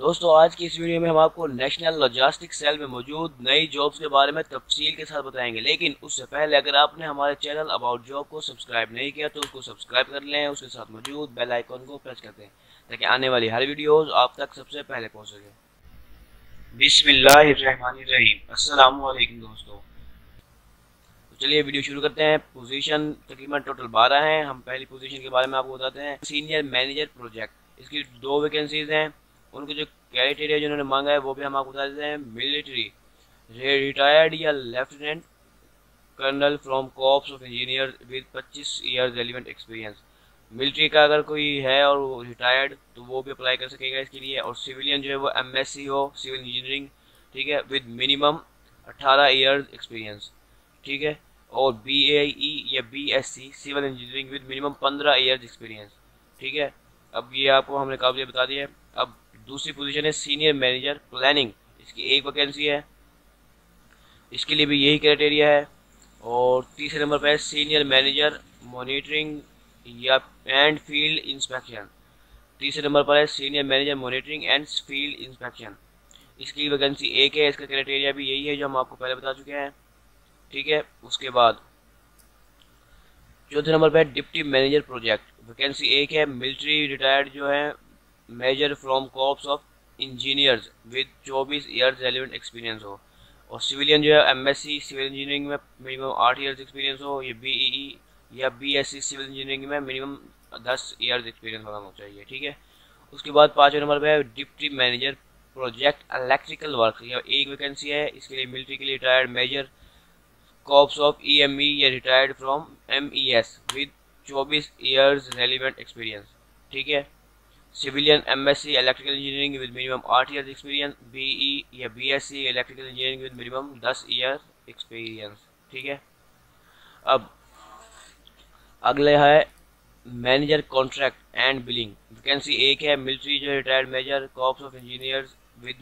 दोस्तों आज की इस वीडियो में हम आपको नेशनल लॉजिस्टिक सेल में मौजूद नई जॉब्स के बारे में तफसील के साथ बताएंगे। लेकिन उससे पहले अगर आपने हमारे चैनल अबाउट जॉब को सब्सक्राइब नहीं किया तो उसको सब्सक्राइब कर लें, उसके साथ मौजूद बेल आइकन को प्रेस कर दें ताकि आने वाली हर वीडियोस आप तक सबसे पहले पहुंच सके। बिस्मिल्लाहिर्रहमानिर्रहीम। अस्सलाम वालेकुम दोस्तों, तो चलिए वीडियो शुरू करते हैं। पोजीशन तकरीबन टोटल 12 हैं। हम पहली पोजीशन के बारे में आपको बताते हैं। सीनियर मैनेजर प्रोजेक्ट, इसकी 2 वैकेंसीज हैं। उनके जो क्राइटेरिया जिन्होंने मांगा है वो भी हम आपको बता देते हैं। मिलिट्री रिटायर्ड या lieutenant colonel from corps of engineer with 25 years relevant experience. Military का अगर कोई है और वो रिटायर्ड तो वो भी अप्लाई कर सकेगा इसके लिए। और सिविलियन जो है वो एमएससी हो सिविल इंजीनियरिंग, ठीक है, विद मिनिमम 18 ईयर्स एक्सपीरियंस, ठीक है। और बीएई या BSc civil engineering with minimum 15 years experience, ठीक है। अब ये आपको हमने काबिलियत बता दी है। अब दूसरी पोजीशन है सीनियर मैनेजर प्लानिंग, इसकी 1 वैकेंसी है, इसके लिए भी यही क्राइटेरिया है। और तीसरे नंबर पर है सीनियर मैनेजर मॉनिटरिंग या एंड फील्ड इंस्पेक्शन। तीसरे नंबर पर है senior manager monitoring and field inspection, इसकी वैकेंसी 1 है। इसका क्राइटेरिया भी यही है जो हम आपको पहले बता चुके हैं, ठीक है। उसके बाद चौथे नंबर पर डिप्टी मैनेजर प्रोजेक्ट, वैकेंसी 1 है। मिलिट्री रिटायर्ड जो है major from corps of engineers with 24 years relevant experience हो। और सिविलियन जो है एमएससी सिविल इंजीनियरिंग में मिनिमम 8 ईयर्स एक्सपीरियंस हो। ये बीईई या बीएससी सिविल इंजीनियरिंग में मिनिमम 10 ईयर्स एक्सपीरियंस होना चाहिए, ठीक है। उसके बाद 5वें नंबर पे है deputy manager project electrical work, या 1 वैकेंसी है। इसके लिए मिलिट्री के लिए retired major corps of EME या retired from MES with 24 years relevant experience, ठीक है। Civilian MSc electrical engineering with minimum 8 years experience, BE या BSc electrical engineering with minimum 10 year experience, ठीक है। अब अगले है manager contract and billing, vacancy 1 है। मिलिट्री जो retired major corps of engineers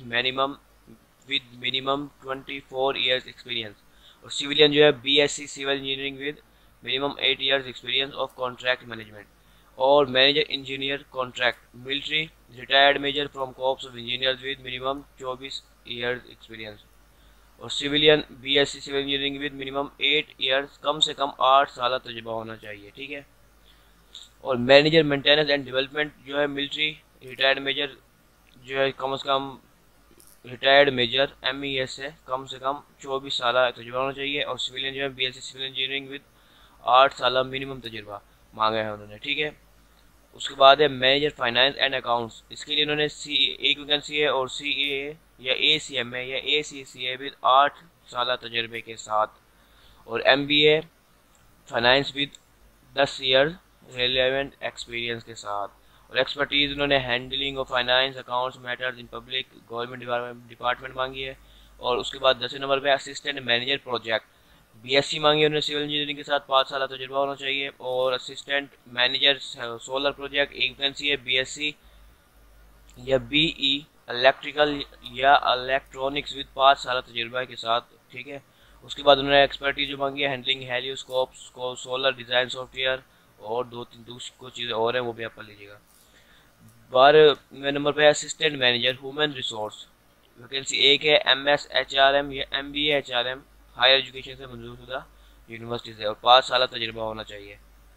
with minimum 24 years experience. और civilian जो है BSc civil engineering with minimum 8 years experience of contract management. और manager engineer contract, military retired major from corps of engineers with minimum 24 years experience. और civilian BSc civil engineering with minimum 8 years, कम से कम 8 साल तजुर्बा होना चाहिए, ठीक है। और मैनेजर मेंटेनेंस एंड डेवलपमेंट जो है मिलिट्री रिटायर्ड मेजर जो है कम से कम रिटायर्ड मेजर एमईएस से कम 24 साल तजुर्बा होना चाहिए। और सिविलियन जो है बीएससी सिविल इंजीनियरिंग विद 8 साल मिनिमम तजुर्बा मांगा है उन्होंने, ठीक है। उसके बाद है मैनेजर फाइनेंस एंड अकाउंट्स, इसके लिए इन्होंने 1 वैकेंसी है। और सीए या एसीएमए या एसीसीए विद 8 साल तजर्बे के साथ। और MBA finance with 10 year relevant experience के साथ। और एक्सपर्टीज उन्होंने handling of finance accounts matters in public government department मांगी है। और उसके बाद 10वें नंबर पे असिस्टेंट मैनेजर प्रोजेक्ट, बीएससी मांगी उन्होंने सिविल इंजीनियरिंग के साथ 5 साल तजुर्बा होना चाहिए। और assistant manager solar project 1 vacancy है। बीएससी या बीई इलेक्ट्रिकल या इलेक्ट्रॉनिक्स विद 5 साल तजुर्बा के साथ, ठीक है। उसके बाद उन्होंने एक्सपर्टीज जो मांगी है हैंडलिंग हेलियोस्कोप्स को सोलर डिज़ाइन सॉफ्टवेयर और 2-3 दूसरी चीज़ें और हैं वो भी आप पढ़ लीजिएगा। 12वें नंबर पे assistant manager human resource, vacancy 1 है। एमएसएचआरएम या एमबीए एचआरएम हायर एजुकेशन से मंजूर शुदा यूनिवर्सिटी से और 5 साल तजुर्बा होना चाहिए।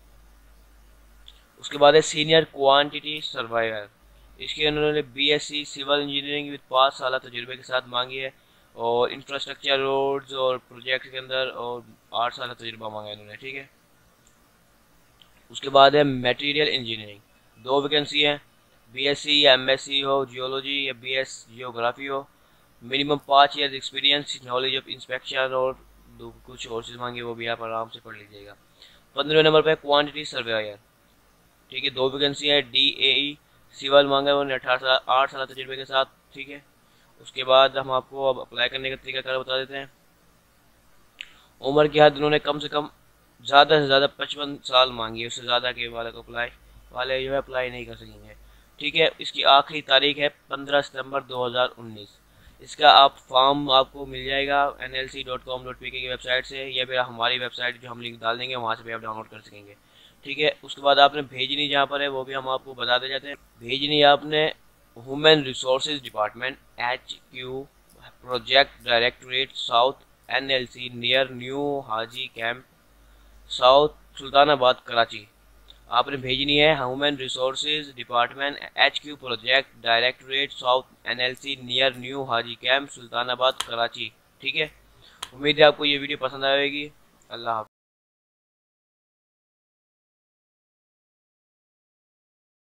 उसके बाद है सीनियर क्वांटिटी सर्वाइवर, इसके उन्होंने बीएससी सिविल इंजीनियरिंग विद 5 साल तजुर्बे के साथ मांगी है। और इंफ्रास्ट्रक्चर रोड्स और प्रोजेक्ट के अंदर और 8 साल तजुर्बा मांगा है इन्होंने, ठीक है। उसके बाद है मटेरियल इंजीनियरिंग, 2 वैकेंसी है। बीएससी या एमएससी हो जियोलॉजी या बीएस जियोग्राफी हो, minimum 5 year experience, knowledge of inspection और कुछ और चीज़ मांगी वो भी आप आराम से पढ़ लीजिएगा। 15वें नंबर पर क्वांटिटी सर्वेयर, ठीक है, 2 वैकेंसी है। डीएई सिविल मांगा है उन्होंने 8 साल तजुर्बे के साथ, ठीक है। उसके बाद हम आपको अब अप्लाई करने का तरीका कार बता देते हैं। उम्र की हद उन्होंने कम से कम ज़्यादा से ज़्यादा 55 साल मांगी है, उससे ज़्यादा के वाले को वाले जो है अप्लाई नहीं कर सकेंगे, ठीक है। इसकी आखिरी तारीख है 15 सितंबर 2019। इसका आप फॉर्म आपको मिल जाएगा nlc.com.pk की वेबसाइट से या फिर हमारी वेबसाइट जो हम लिंक डाल देंगे वहाँ से भी आप डाउनलोड कर सकेंगे, ठीक है। उसके बाद आपने भेजनी जहाँ पर है वो भी हम आपको बता दे जाते हैं। भेजनी आपने human resources department HQ project directorate south NLC near new Haji camp south Sultanabad Karachi. आपने भेजनी है human resources department HQ project directorate south NLC near new Haji camp Sultanabad Karachi. ठीक है, उम्मीद है आपको ये वीडियो पसंद आएगी। अल्लाह हाफ़िज़।